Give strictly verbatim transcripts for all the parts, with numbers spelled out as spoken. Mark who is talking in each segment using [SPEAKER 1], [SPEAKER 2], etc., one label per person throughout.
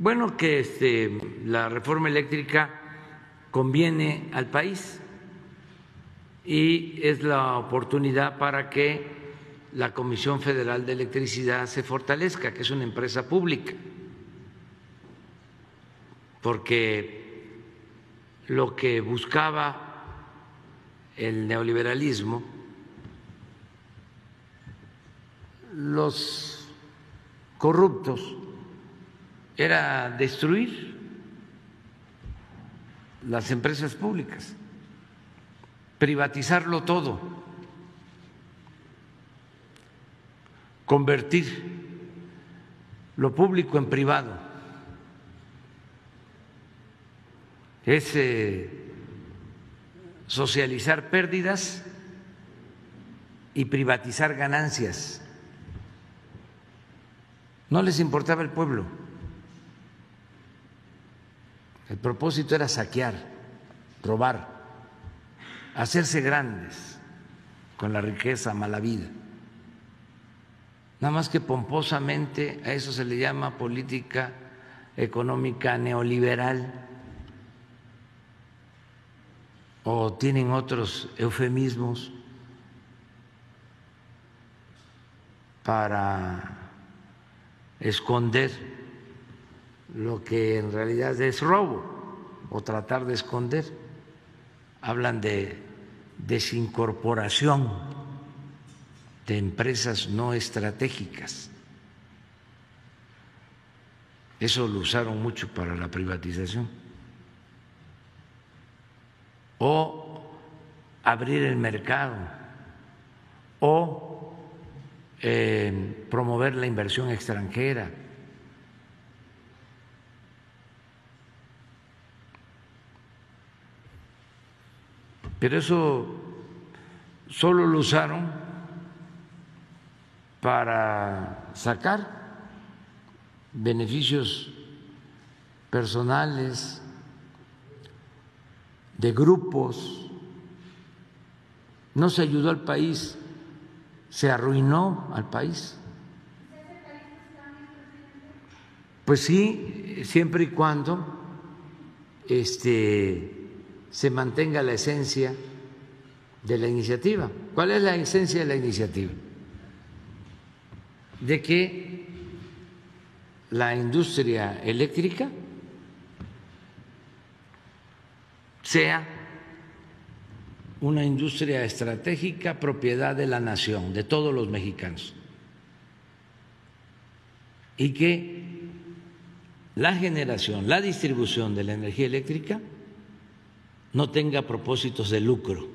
[SPEAKER 1] Bueno, que este, la reforma eléctrica conviene al país y es la oportunidad para que la Comisión Federal de Electricidad se fortalezca, que es una empresa pública, porque lo que buscaba el neoliberalismo, los corruptos, era destruir las empresas públicas, privatizarlo todo, convertir lo público en privado. Es eh, socializar pérdidas y privatizar ganancias. No les importaba el pueblo. El propósito era saquear, robar, hacerse grandes con la riqueza mala vida. Nada más que pomposamente a eso se le llama política económica neoliberal, o tienen otros eufemismos para esconder lo que en realidad es robo o tratar de esconder. Hablan de desincorporación de empresas no estratégicas. Eso lo usaron mucho para la privatización. O abrir el mercado, o eh, promover la inversión extranjera. Pero eso solo lo usaron para sacar beneficios personales de grupos. No se ayudó al país, se arruinó al país. Pues sí, siempre y cuando este se mantenga la esencia de la iniciativa. ¿Cuál es la esencia de la iniciativa? De que la industria eléctrica sea una industria estratégica propiedad de la nación, de todos los mexicanos, y que la generación, la distribución de la energía eléctrica no tenga propósitos de lucro.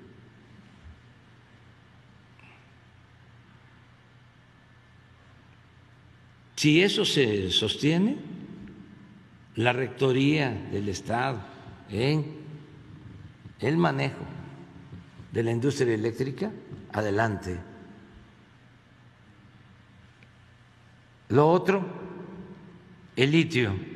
[SPEAKER 1] Si eso se sostiene, la rectoría del Estado en el manejo de la industria eléctrica, adelante. Lo otro, el litio.